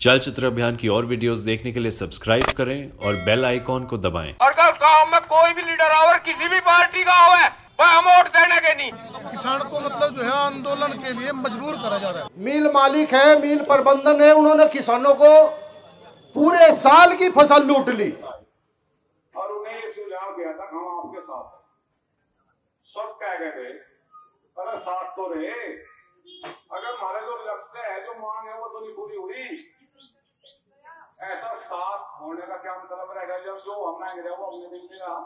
जल चित्र अभियान की और वीडियोस देखने के लिए सब्सक्राइब करें और बेल आइकॉन को दबाएं। अगर गांव में कोई भी लीडर आवर किसी भी पार्टी का हो हम वोट देने के नहीं। किसान को मतलब जो है आंदोलन के लिए मजबूर करा जा रहा है। मिल मालिक है, मिल प्रबंधन है, उन्होंने किसानों को पूरे साल की फसल लूट ली और उन्हें ये सुझाव दिया था हम आपके साथ सब कह गए थे अरे साथ तो रहे, अगर हमारे जो लक्ष्य है जो मांग है वो तो नहीं पूरी हुई, ऐसा साथ होने का क्या मतलब रहेगा जब जो हम मांग रहे वो हमने नहीं मिला।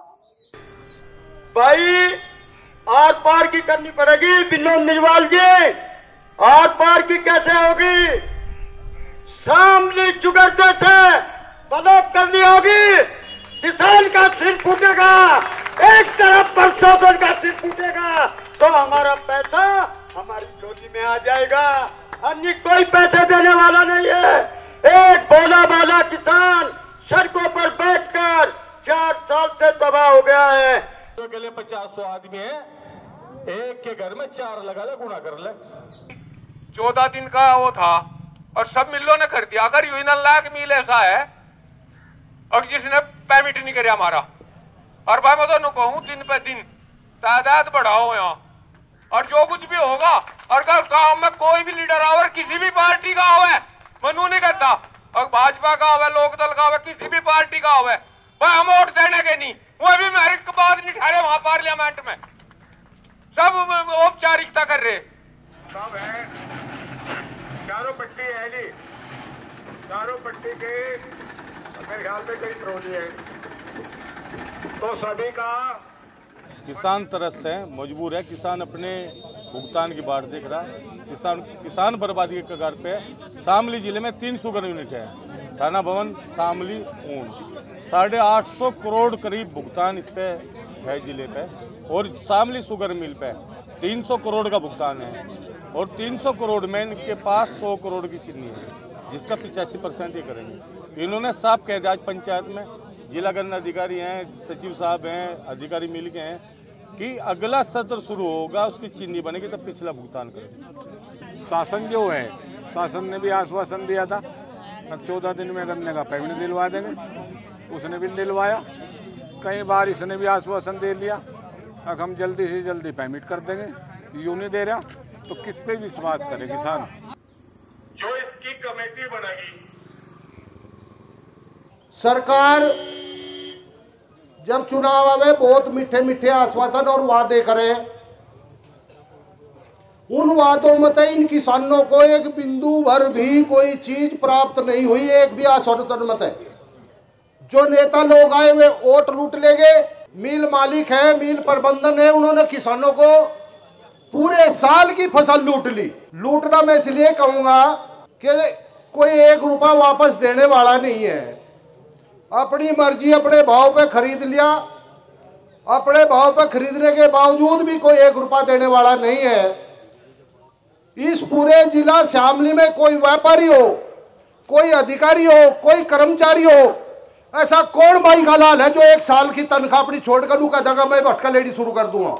भाई आर पार की करनी पड़ेगी विनोद निजवाल जी, आर पार की कैसे होगी? सामने चुगड़ते से बदौलत करनी होगी, किसान का सिर फूटेगा, एक तरफ प्रशासन का सिर फूटेगा तो हमारा पैसा हमारी झोली में आ जाएगा, अन्य कोई पैसे देने वाला नहीं है। एक भोला भाला किसान सड़कों पर बैठकर 4 साल से तबाह हो गया है। के लिए 50-100 आदमी है, एक के घर में 4 लगा ले, गुणा कर ले। 14 दिन का वो था और सब मिलों ने कर दिया। अगर यूं लाख मिल ऐसा है और जिसने पेमेंट नहीं करे हमारा, और भाई मैं तो कहूँ दिन पे दिन तादाद बढ़ाओ यहाँ, और जो कुछ भी होगा और गांव में कोई भी लीडर आवे किसी भी पार्टी का हो मनु नहीं करता, और भाजपा का हो, लोकदल का हो, किसी भी पार्टी का हो भाई हम वोट देने के नहीं। वो भी मेरिट के बाद नहीं ठहरे वहां पार्लियामेंट में, सब औपचारिकता कर रहे सब है, चारों पट्टी है जी, चारों पट्टी के मेरे ख्याल में कई प्रोजी है, तो सभी का किसान त्रस्त है, मजबूर है, किसान अपने भुगतान की बाट देख रहा है, किसान बर्बादी के कगार पे है। शामली जिले में 3 शुगर यूनिट है, थाना भवन शामली ऊन, 850 करोड़ करीब भुगतान इस पे है जिले पे, और शामली शुगर मिल पे 300 करोड़ का भुगतान है, और 300 करोड़ में इनके पास 100 करोड़ की चीनी है, जिसका 85% ये करेंगे। इन्होंने साफ कह दिया आज पंचायत में, जिला गन्ना अधिकारी हैं, सचिव साहब हैं, अधिकारी मिल के हैं कि अगला सत्र शुरू होगा उसकी चीनी बनेगी तब पिछला भुगतान करेंगे। शासन जो है, शासन ने भी आश्वासन दिया था 14 दिन में गन्ने का पेमेंट दिलवा देंगे, उसने भी दिलवाया। कई बार इसने भी आश्वासन दे लिया अब हम जल्दी से जल्दी पेमेंट कर देंगे, यूं नहीं दे रहा तो किस पे विश्वास करे किसान। जो इसकी कमेटी बनेगी, सरकार जब चुनाव आवे बहुत मीठे मीठे आश्वासन और वादे करे, उन वादों में तो इन किसानों को एक बिंदु भर भी कोई चीज प्राप्त नहीं हुई, एक भी आश्वासन मत है। जो नेता लोग आए वे वोट लूट लेंगे, मिल मालिक है, मिल प्रबंधन है, उन्होंने किसानों को पूरे साल की फसल लूट ली। लूटना मैं इसलिए कहूँगा कि कोई 1 रुपया वापस देने वाला नहीं है, अपनी मर्जी अपने भाव पे खरीद लिया, अपने भाव पे खरीदने के बावजूद भी कोई 1 रुपया देने वाला नहीं है। इस पूरे जिला शामली में कोई व्यापारी हो, कोई अधिकारी हो, कोई कर्मचारी हो, ऐसा कौन भाई का लाल है जो 1 साल की तनख्वाह अपनी छोड़कर लूका जगह मैं भटका लेडी शुरू कर दूंगा।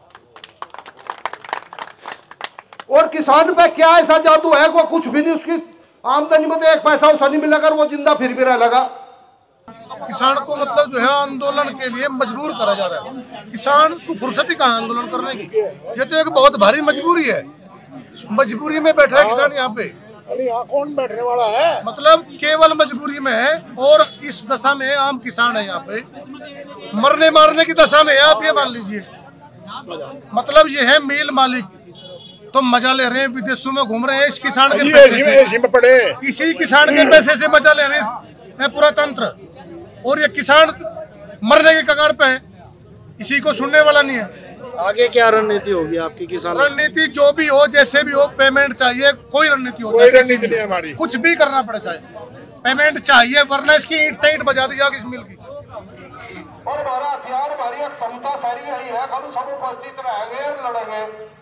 और किसान पे क्या ऐसा जादू है, कोई कुछ भी नहीं, उसकी आमदनी में तो 1 पैसा उसे नहीं मिला, वो जिंदा फिर भी रह लगा। किसान को मतलब जो है आंदोलन के लिए मजबूर करा जा रहा है। किसान को फुर्सत ही कहाँ आंदोलन करने की, ये तो एक बहुत भारी मजबूरी है। मजबूरी में बैठा है किसान यहाँ पे, यहाँ कौन बैठने वाला है, मतलब केवल मजबूरी में है। और इस दशा में आम किसान है यहाँ पे, मरने मारने की दशा में है। आप ये मान लीजिए, मतलब ये है मिल मालिक तो मजा ले रहे हैं, विदेशों में घूम रहे हैं इस किसान के पैसे से, इसी किसान के पैसे से मजा ले रहे हैं पूरा तंत्र, और ये किसान मरने के कगार पे है, इसी को सुनने वाला नहीं है। आगे क्या रणनीति होगी आपकी किसान? रणनीति जो भी हो, जैसे भी हो, पेमेंट चाहिए, कोई रणनीति हो, कोई रणनीति नहीं हमारी, कुछ भी करना पड़े, चाहे पेमेंट चाहिए, वरना इसकी ईंट से ईंट बजा दी जाएगी इस मिल की। और हमारा हथियार, हमारी क्षमता सारी यही है, हम सब उपस्थित रहेंगे, लड़ेंगे।